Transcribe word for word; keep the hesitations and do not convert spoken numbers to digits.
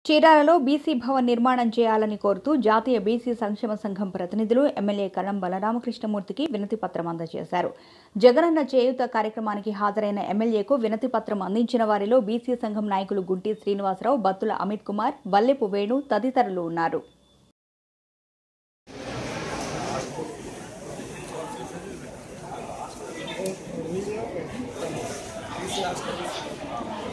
చీరాలలో BC Bhavan నిర్మాణం చేయాలని కోరుతూ జాతీయ బీసీ సంక్షేమ సంఘం ప్రతినిధులు ఎమ్మెల్యే కరణం బలరామకృష్ణమూర్తికి వినతి పత్రం అందజేశారు. జగనన్న చేయూత కార్యక్రమానికి హాజరైన ఎమ్మెల్యేకు వినతి పత్రం అందించిన వారిలో బీసీ సంఘం నాయకులు గుంటి శ్రీనివాసరావు, బత్తుల అమిత్ కుమార్, బల్లెపు వేణు తదితరులు ఉన్నారు. Thank you.